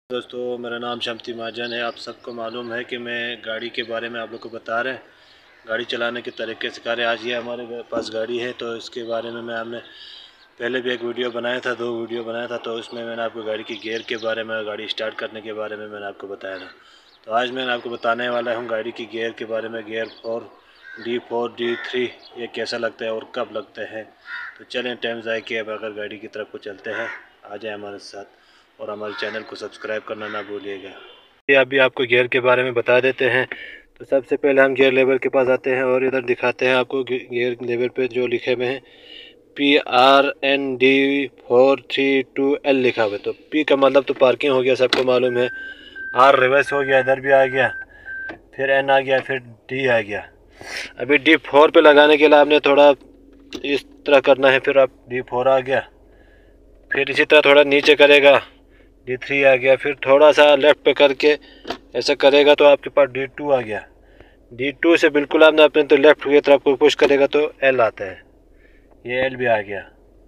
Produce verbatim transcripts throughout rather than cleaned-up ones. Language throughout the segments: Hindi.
दोस्तों, मेरा नाम शम्ती महाजन है। आप सबको मालूम है कि मैं गाड़ी के बारे में आप लोग को बता रहे हैं, गाड़ी चलाने के तरीके सिखा रहे हैं। आज ये हमारे पास गाड़ी है तो इसके बारे में मैं हमने पहले भी एक वीडियो बनाया था, दो वीडियो बनाया था। तो उसमें मैंने आपको गाड़ी की गियर के बारे में, गाड़ी स्टार्ट करने के बारे में मैंने आपको बताया था। तो आज मैंने आपको बताने वाला हूँ गाड़ी की गियर के बारे में। Gear four D four D three ये कैसा लगता है और कब लगते हैं। तो चलें, टाइम ज़ाय किए बगैर गाड़ी की तरफ को चलते हैं। आ जाए हमारे साथ और हमारे चैनल को सब्सक्राइब करना ना भूलिएगा। ये अभी आपको गियर के बारे में बता देते हैं। तो सबसे पहले हम गियर लेवल के पास आते हैं और इधर दिखाते हैं आपको गियर लेवल पे जो लिखे हुए हैं P R N D four three two L लिखा हुआ है। तो पी का मतलब तो पार्किंग हो गया, सबको मालूम है। आर रिवर्स हो गया, इधर भी आ गया, फिर एन आ गया, फिर डी आ गया। अभी डी फोर पे लगाने के लिए आपने थोड़ा इस तरह करना है, फिर आप डी फोर आ गया, फिर इसी तरह थोड़ा नीचे करेगा, डी थ्री आ गया, फिर थोड़ा सा लेफ़्ट पे करके ऐसा करेगा तो आपके पास डी टू आ गया। डी टू से बिल्कुल आपने अपने तो लेफ़्ट की तरफ को पुश करेगा तो एल आता है, ये एल भी आ गया।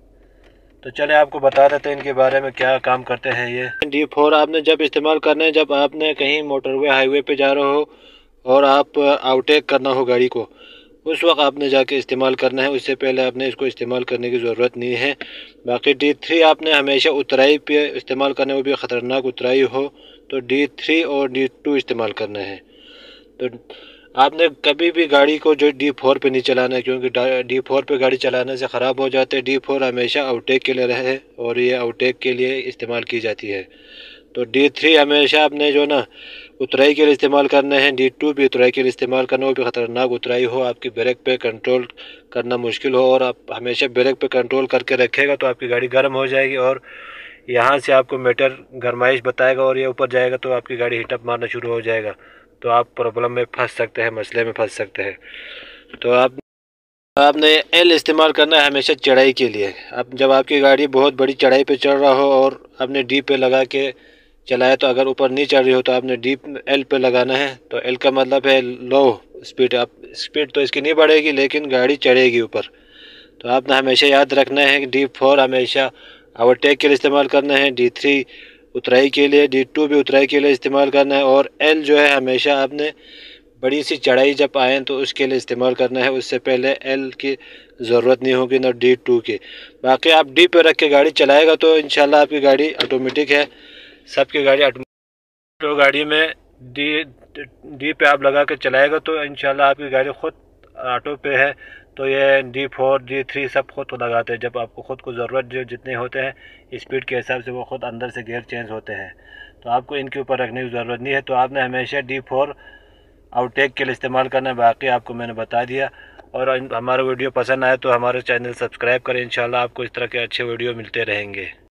तो चले आपको बता देते हैं इनके बारे में क्या काम करते हैं। ये डी फोर आपने जब इस्तेमाल करना है, जब आपने कहीं मोटरवे हाईवे पे जा रहे हो और आप आउटेक करना हो गाड़ी को, उस वक्त आपने जाके इस्तेमाल करना है। उससे पहले आपने इसको इस्तेमाल करने की ज़रूरत नहीं है। बाकी डी थ्री आपने हमेशा उतराई पे इस्तेमाल करना है, वो भी ख़तरनाक उतराई हो तो डी थ्री और डी टू इस्तेमाल करना है। तो आपने कभी भी गाड़ी को जो डी फोर पे नहीं चलाना है, क्योंकि डी फोर पे गाड़ी चलाने से ख़राब हो जाते हैं। डी फोर हमेशा आउटेक के लिए रहे और ये आउटेक के लिए इस्तेमाल की जाती है। तो डी थ्री हमेशा आपने जो ना उतराई के लिए इस्तेमाल करना है। डी टू भी उतराई के लिए इस्तेमाल करना, वो भी ख़तरनाक उतराई हो, आपकी ब्रेक पे कंट्रोल करना मुश्किल हो, और आप हमेशा ब्रेक पे कंट्रोल करके रखेगा तो आपकी गाड़ी गर्म हो जाएगी और यहाँ से आपको मीटर गरमाइश बताएगा और ये ऊपर जाएगा तो आपकी गाड़ी हीटअप मारना शुरू हो जाएगा। तो आप प्रॉब्लम में फंस सकते हैं, मसले में फंस सकते हैं। तो आप आपने एल इस्तेमाल करना है हमेशा चढ़ाई के लिए। अब जब आपकी गाड़ी बहुत बड़ी चढ़ाई पे चढ़ रहा हो और आपने डी पे लगा के चलाया, तो अगर ऊपर नहीं चढ़ रही हो तो आपने डी एल पे लगाना है। तो एल का मतलब है लो स्पीड। आप स्पीड तो इसकी नहीं बढ़ेगी लेकिन गाड़ी चढ़ेगी ऊपर। तो आपने हमेशा याद रखना है कि डी फोर हमेशा ओवरटेक के लिए इस्तेमाल करना है, डी थ्री उतराई के लिए, डी टू भी उतराई के लिए इस्तेमाल करना है, और एल जो है हमेशा आपने बड़ी सी चढ़ाई जब आए तो उसके लिए इस्तेमाल करना है। उससे पहले एल की ज़रूरत नहीं होगी ना डी टू की। बाकी आप डी पे रख के गाड़ी चलाएगा तो इंशाल्लाह आपकी गाड़ी ऑटोमेटिक है। सबकी गाड़ी ऑटोमेटिक, तो गाड़ी में डी डी पे आप लगा के चलाएगा तो इंशाल्लाह आपकी गाड़ी ख़ुद ऑटो पे है। तो ये डी फोर डी थ्री सब खुद लगाते हैं। जब आपको ख़ुद को ज़रूरत जो जितने होते हैं स्पीड के हिसाब से वो ख़ुद अंदर से गियर चेंज होते हैं। तो आपको इनके ऊपर रखने की ज़रूरत नहीं है। तो आपने हमेशा डी फोर आउटेक के लिए इस्तेमाल करना है। बाकी आपको मैंने बता दिया। और हमारा वीडियो पसंद आए तो हमारे चैनल सब्सक्राइब करें। इंशाल्लाह आपको इस तरह के अच्छे वीडियो मिलते रहेंगे।